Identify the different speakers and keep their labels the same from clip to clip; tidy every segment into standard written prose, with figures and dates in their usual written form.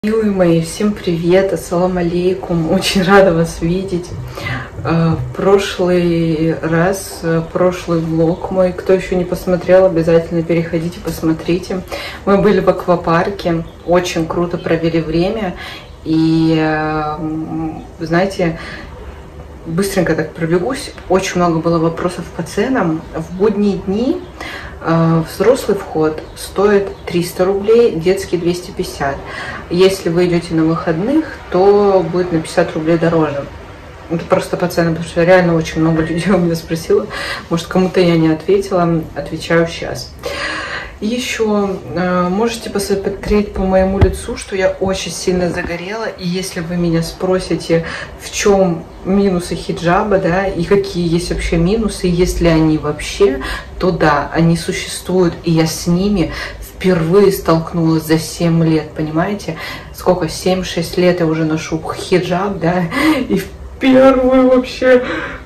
Speaker 1: Милые мои, всем привет, ассалам алейкум, очень рада вас видеть. Прошлый влог мой, кто еще не посмотрел, обязательно переходите, посмотрите. Мы были в аквапарке, очень круто провели время. И, вы знаете, быстренько так пробегусь, очень много было вопросов по ценам. В будние дни взрослый вход стоит 300 рублей, детский 250. Если вы идете на выходных, то будет на 50 рублей дороже. Это просто по ценам, потому что реально очень много людей у меня спросило. Может, кому-то я не ответила, отвечаю сейчас. Еще можете посмотреть по моему лицу, что я очень сильно загорела. И если вы меня спросите, в чем минусы хиджаба, да, и какие есть вообще минусы, есть ли они вообще, то да, они существуют, и я с ними впервые столкнулась за 7 лет, понимаете? Сколько? 7-6 лет я уже ношу хиджаб, да, и в первый вообще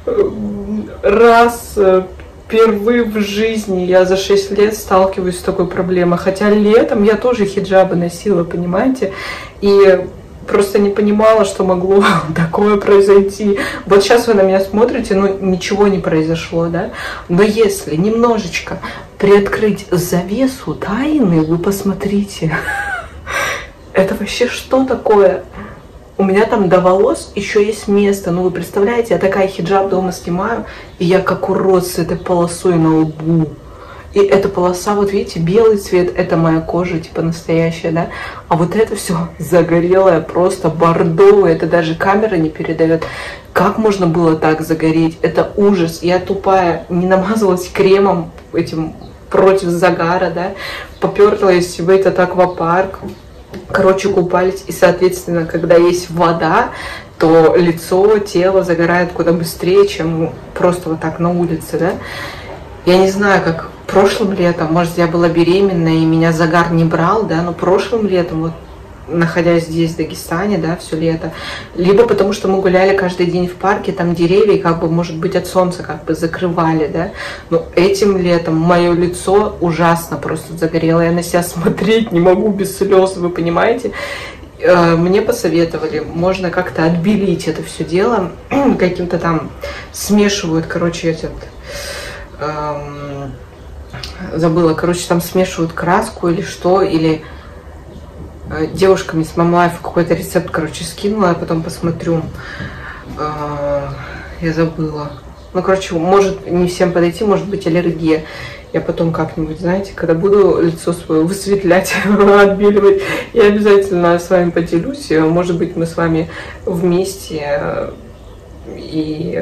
Speaker 1: раз... Впервые в жизни я за 6 лет сталкиваюсь с такой проблемой. Хотя летом я тоже хиджабы носила, понимаете? И просто не понимала, что могло такое произойти. Вот сейчас вы на меня смотрите, но ничего не произошло, да? Но если немножечко приоткрыть завесу тайны, вы посмотрите. Это вообще что такое? У меня там до волос еще есть место. Ну, вы представляете, я такая хиджаб дома снимаю, и я как урод с этой полосой на лбу. И эта полоса, вот видите, белый цвет, это моя кожа, типа настоящая, да? А вот это все загорелое, просто бордовое, это даже камера не передает. Как можно было так загореть? Это ужас. Я тупая, не намазалась кремом этим против загара, да? Попёрлась в этот аквапарк. Короче, купались, и, соответственно, когда есть вода, то лицо, тело загорает куда быстрее, чем просто вот так на улице, да. Я не знаю, как прошлым летом, может, я была беременна, и меня загар не брал, да, но прошлым летом, вот, находясь здесь, в Дагестане, да, все лето, либо потому что мы гуляли каждый день в парке, там деревья, как бы, может быть, от солнца как бы закрывали, да, но этим летом мое лицо ужасно просто загорело, я на себя смотреть не могу без слез, вы понимаете. Мне посоветовали, можно как-то отбелить это все дело, каким-то там смешивают, короче, забыла, короче, там смешивают краску или что, или девушка мне с Мамлайфа какой-то рецепт, короче, скинула, я потом посмотрю. Я забыла. Ну, короче, может не всем подойти, может быть аллергия. Я потом как-нибудь, знаете, когда буду лицо свое высветлять, отбеливать, я обязательно с вами поделюсь. Может быть, мы с вами вместе и...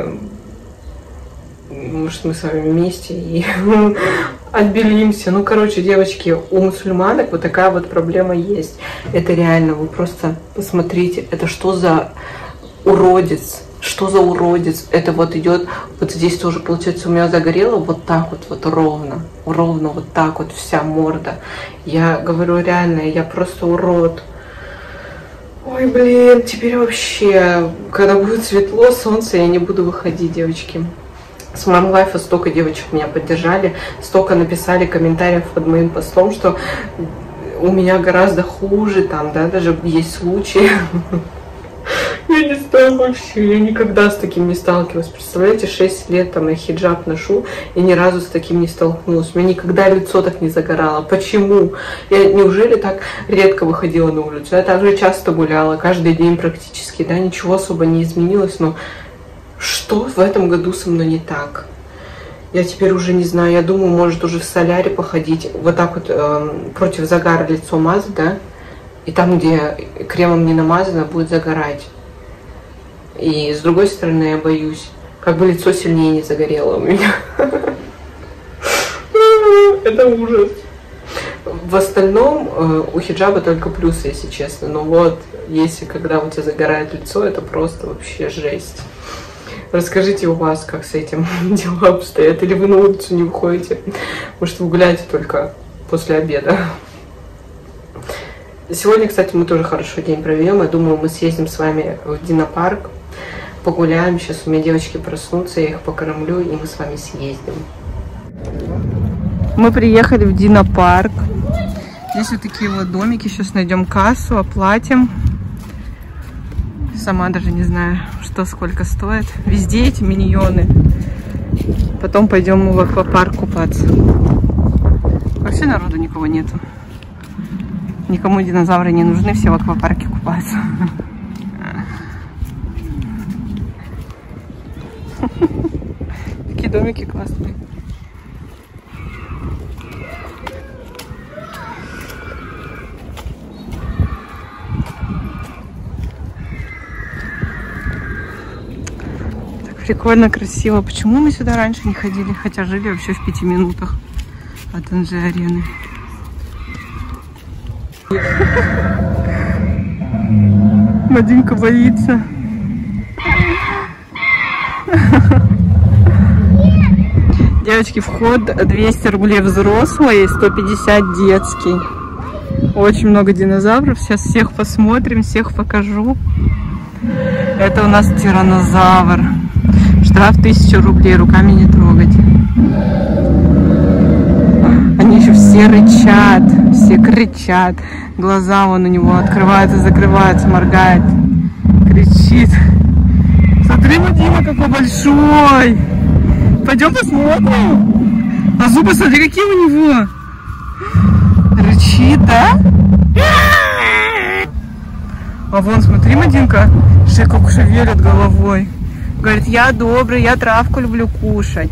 Speaker 1: Может, мы с вами вместе и отбелимся. Ну, короче, девочки, у мусульманок вот такая вот проблема есть. Это реально, вы просто посмотрите, это что за уродец? Что за уродец? Это вот идет, вот здесь тоже, получается, у меня загорело вот так вот ровно вот так вот вся морда. Я говорю, реально, я просто урод. Ой, блин, теперь вообще, когда будет светло, солнце, я не буду выходить, девочки. С Мамлайфа столько девочек меня поддержали, столько написали комментариев под моим постом, что у меня гораздо хуже, там, да, даже есть случаи. Я не знаю вообще, я никогда с таким не сталкивалась. Представляете, 6 лет там я хиджаб ношу и ни разу с таким не столкнулась. У меня никогда лицо так не загорало. Почему? Я неужели так редко выходила на улицу? Я также часто гуляла, каждый день практически, да, ничего особо не изменилось, но... Что в этом году со мной не так? Я теперь уже не знаю. Я думаю, может уже в соляре походить. Вот так вот против загара лицо мазать, да? И там, где кремом не намазано, будет загорать. И с другой стороны, я боюсь, как бы лицо сильнее не загорело у меня. Это ужас. В остальном у хиджаба только плюсы, если честно. Но вот, если когда у тебя загорает лицо, это просто вообще жесть. Расскажите у вас, как с этим дела обстоят. Или вы на улицу не выходите. Может, вы гуляете только после обеда. Сегодня, кстати, мы тоже хорошо день проведем. Я думаю, мы съездим с вами в Динопарк. Погуляем. Сейчас у меня девочки проснутся, я их покормлю, и мы с вами съездим. Мы приехали в Динопарк. Здесь вот такие вот домики. Сейчас найдем кассу, оплатим. Сама даже не знаю, что сколько стоит. Везде эти миньоны. Потом пойдем в аквапарк купаться. Вообще народу никого нету. Никому динозавры не нужны, все в аквапарке купаются. Такие домики классные. Так прикольно, красиво. Почему мы сюда раньше не ходили? Хотя жили вообще в 5 минутах от НЖ-арены. Мадинка боится. Девочки, вход 200 рублей взрослый, 150 детский. Очень много динозавров. Сейчас всех посмотрим, всех покажу. Это у нас тираннозавр. Штраф 1000 рублей, руками не трогать. Они еще все рычат, все кричат. Глаза вон у него открываются, закрываются, моргает. Кричит. Смотри, Мадина, какой большой. Пойдем посмотрим. А зубы, смотри, какие у него. Рычит, да? А вон, смотри, Мадинка, как шевелит головой. Говорит, я добрый, я травку люблю кушать.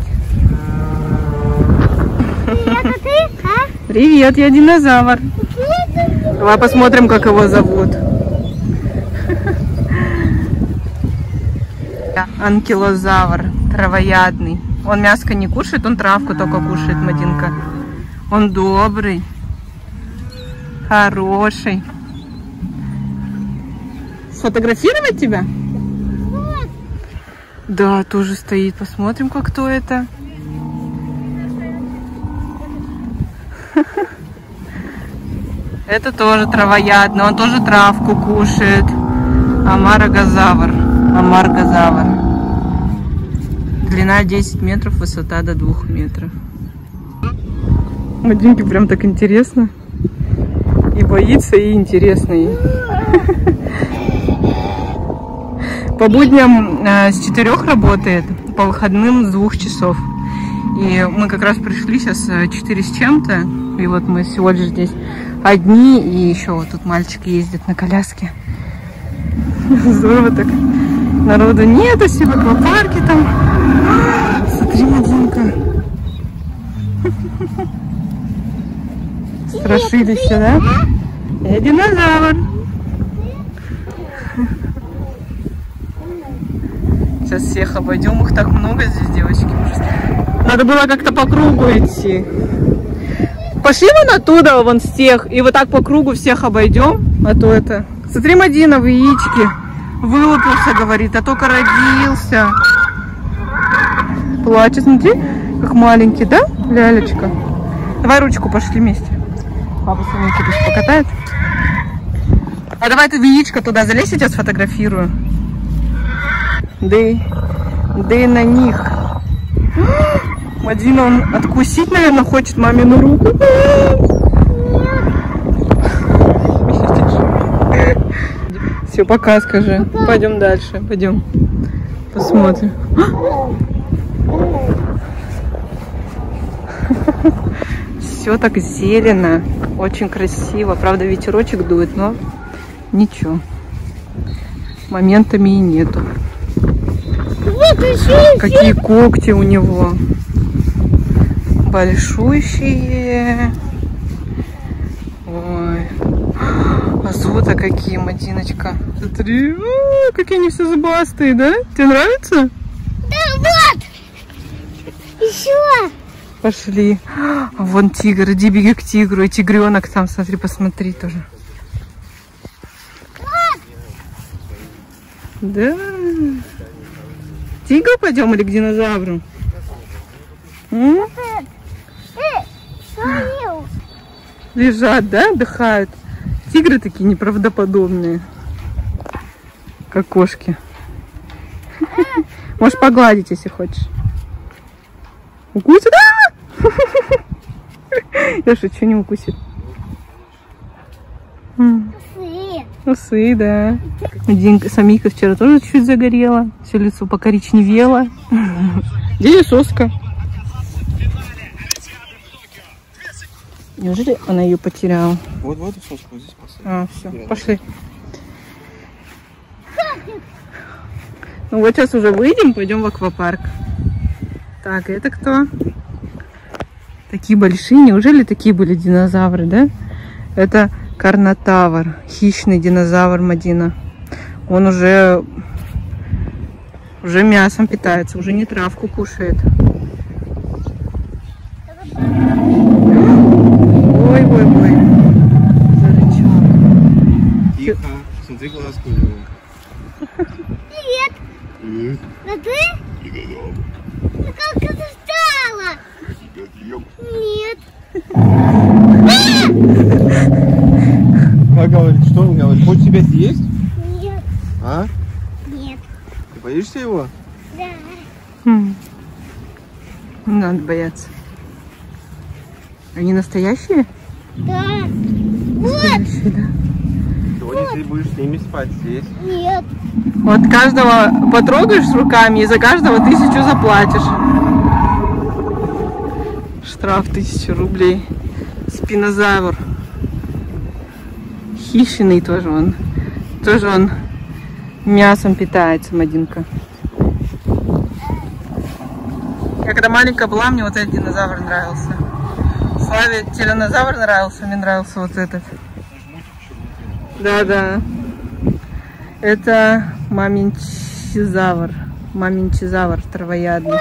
Speaker 2: Привет, а ты? А?
Speaker 1: Привет, я динозавр. Давай посмотрим, как его зовут. Анкилозавр, травоядный. Он мяско не кушает, он травку только кушает, Мадинка. Он добрый, хороший. Сфотографировать тебя?
Speaker 2: Вот.
Speaker 1: Да, тоже стоит. Посмотрим, кто это. Это тоже травоядный, он тоже травку кушает. Амаргозавр. Длина 10 метров, высота до 2 метров. Мадинке прям так интересно. И боится, и интересно ей. По будням с 4 работает, по выходным с 2 часов. И мы как раз пришли сейчас 4 с чем-то. И вот мы сегодня здесь одни. И еще вот тут мальчик ездит на коляске. Здорово так. Народу нету, все в аквапарке там. Смотри, Мадинка. Страшились все, да? Я динозавр. Сейчас всех обойдем. Их так много здесь, девочки. Надо было как-то по кругу идти. Пошли вон оттуда, вон с тех. И вот так по кругу всех обойдем. А то это... Смотри, Мадина в яичке. Вылупился, говорит, а только родился. Плачет, смотри, как маленький, да, лялечка? Давай ручку, пошли вместе. Папа с вами тебя покатает. А давай ты в яичко туда залезь, я тебя сфотографирую. Да и на них. Мадина, он откусить, наверное, хочет мамину руку. Все, пока, скажи. Пойдем дальше, пойдем. Посмотрим. Все так зелено, очень красиво. Правда, ветерочек дует, но ничего. Моментами и нету. Какие когти у него. Большущие. Ой. А зубы-то какие, Мадиночка. Смотри, какие они все зубастые, да? Тебе нравится?
Speaker 2: Да вот! Еще!
Speaker 1: Пошли. Вон тигр, иди беги к тигру. И тигренок там, смотри, посмотри тоже.
Speaker 2: Вот.
Speaker 1: Да. К тигру пойдем или к динозавру? Лежат, да, отдыхают. Тигры такие неправдоподобные, как кошки. Можешь погладить, если хочешь. Укусит? Я шучу, не укусит.
Speaker 2: Усы.
Speaker 1: Усы, да. Самика вчера тоже чуть загорела. Все лицо покоричневело. Где соска? Неужели она ее потеряла?
Speaker 3: Вот эту соску вот здесь поставь.
Speaker 1: А, все, пошли. Ну вот сейчас уже выйдем, пойдем в аквапарк. Так, это кто? Такие большие. Неужели такие были динозавры, да? Это карнотавр, хищный динозавр, Мадина. Он уже мясом питается, уже не травку кушает. Ой-ой-ой. Зарычал.
Speaker 3: Тихо, смотри, глазку у него.
Speaker 2: Привет.
Speaker 3: Привет.
Speaker 2: Это ты? Ну как ты встала? Нет.
Speaker 3: Как говорит, что он говорит? Хочешь тебя съесть?
Speaker 2: Нет.
Speaker 3: А?
Speaker 2: Нет.
Speaker 3: Ты боишься его?
Speaker 2: Да.
Speaker 1: Не надо бояться. Они настоящие?
Speaker 2: Да. Вот.
Speaker 1: Настоящие, да.
Speaker 3: Сегодня ты будешь с ними спать здесь.
Speaker 2: Нет.
Speaker 1: Вот каждого потрогаешь руками и за каждого 1000 заплатишь. Штраф 1000 рублей. Спинозавр. Хищный тоже он. Тоже он мясом питается, Мадинка. Я когда маленькая была, мне вот этот динозавр нравился. Славе тиранозавр нравился, мне нравился вот этот. Да. Это маминчизавр. Маминчизавр травоядный.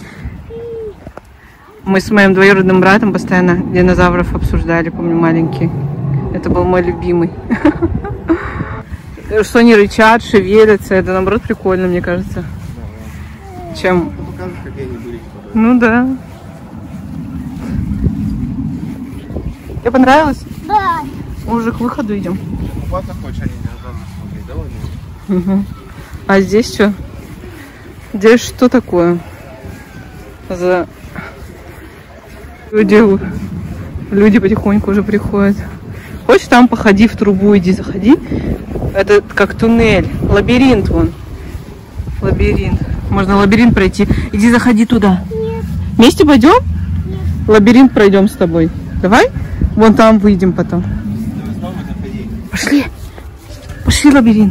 Speaker 1: Мы с моим двоюродным братом постоянно динозавров обсуждали, помню, маленький. Это был мой любимый. Что они рычат, шевелятся, это наоборот прикольно, мне кажется. Чем...
Speaker 3: Покажешь, какие они были.
Speaker 1: Ну да. Тебе понравилось?
Speaker 2: Да.
Speaker 1: Мы уже к выходу идем.
Speaker 3: Купаться хочешь, они динозавры смотреть, да, Владимир?
Speaker 1: Угу. А здесь что? Здесь что такое? Люди потихоньку уже приходят. Хочешь, там походи в трубу, иди заходи. Это как туннель, лабиринт вон. Лабиринт. Можно лабиринт пройти. Иди заходи туда.
Speaker 2: Нет.
Speaker 1: Вместе пойдем?
Speaker 2: Нет.
Speaker 1: Лабиринт пройдем с тобой. Давай? Вон там выйдем потом.
Speaker 3: Давай снова заходи.
Speaker 1: Пошли. Пошли в лабиринт.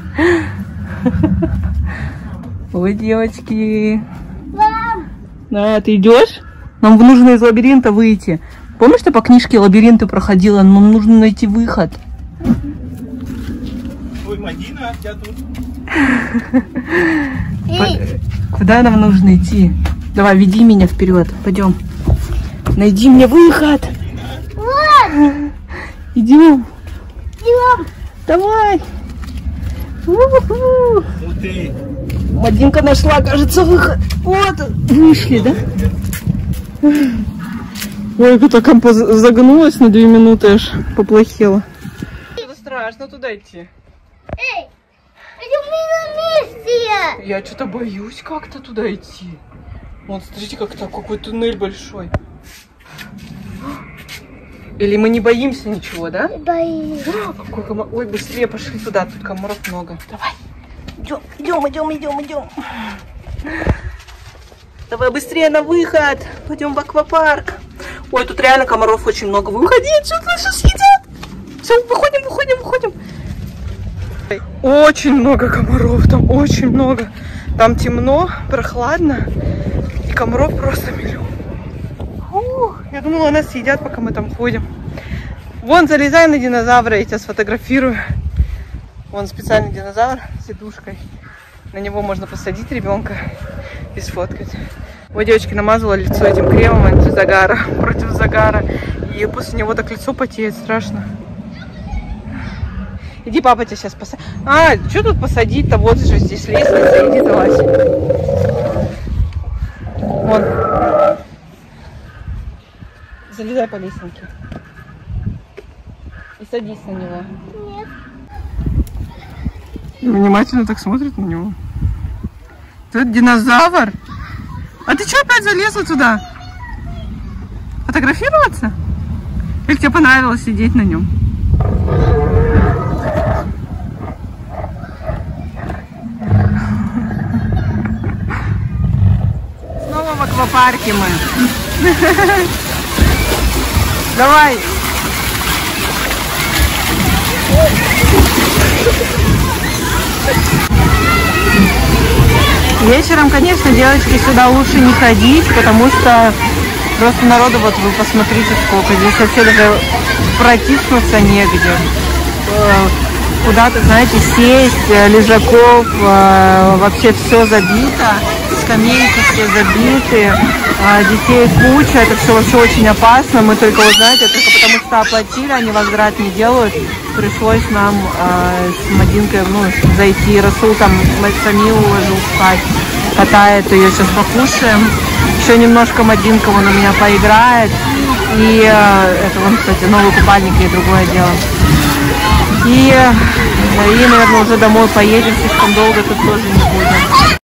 Speaker 1: Ой, девочки.
Speaker 2: Мам.
Speaker 1: А, ты идешь? Нам нужно из лабиринта выйти. Помнишь, ты по книжке лабиринты проходила? Нам нужно найти выход.
Speaker 3: Ой, Мадина, я тут.
Speaker 2: Эй.
Speaker 1: Куда нам нужно идти? Давай, веди меня вперед. Пойдем. Найди мне выход.
Speaker 2: Вот.
Speaker 1: Идем.
Speaker 2: Идем.
Speaker 1: Давай. У-ху.
Speaker 3: Вот ты.
Speaker 1: Мадинка нашла, кажется, выход. Вот. Вышли, да? Ой, как так загнулась на 2 минуты, аж поплохело. Это страшно туда идти.
Speaker 2: Эй. Идем на месте.
Speaker 1: Я что-то боюсь как-то туда идти. Вот, смотрите, какой туннель большой. Или мы не боимся ничего, да?
Speaker 2: Боюсь.
Speaker 1: Какой комар... Ой, быстрее пошли туда, тут комаров много. Давай. Идем. Давай быстрее на выход. Пойдем в аквапарк. Ой, тут реально комаров очень много. Выходи, отсюда нас сейчас съедят. Все, выходим. Очень много комаров, там очень много. Там темно, прохладно. И комаров просто миллион. Я думала, нас съедят, пока мы там ходим. Вон, залезай на динозавра, я тебя сфотографирую. Вон специальный динозавр с сидушкой. На него можно посадить ребенка и сфоткать. Вот девочки намазала лицо этим кремом антизагара, против загара. И после него так лицо потеет, страшно. Иди, папа тебя сейчас посадит. А, что тут посадить-то? Вот же здесь лестница, иди залазь. Вон. Залезай по лестнице. И садись на него.
Speaker 2: Нет.
Speaker 1: Внимательно так смотрит на него. Тут динозавр. А ты что опять залезла туда? Фотографироваться? Или тебе понравилось сидеть на нем? парке мы. Давай. Вечером, конечно, девочки, сюда лучше не ходить, потому что просто народу, вот вы посмотрите, сколько. Здесь вообще даже протиснуться негде. Куда-то, знаете, сесть, лежаков, вообще все забито, скамейки все забиты, детей куча, это все вообще очень опасно. Мы только, вот знаете, только потому что оплатили, они возврат не делают, пришлось нам с Мадинкой, ну, зайти. Расул там Самил уложил спать, катает ее, сейчас покушаем. Еще немножко Мадинка вон у меня поиграет. И это вон, кстати, новый купальник и другое дело. И, наверное, уже домой поедем, слишком долго тут тоже не будем.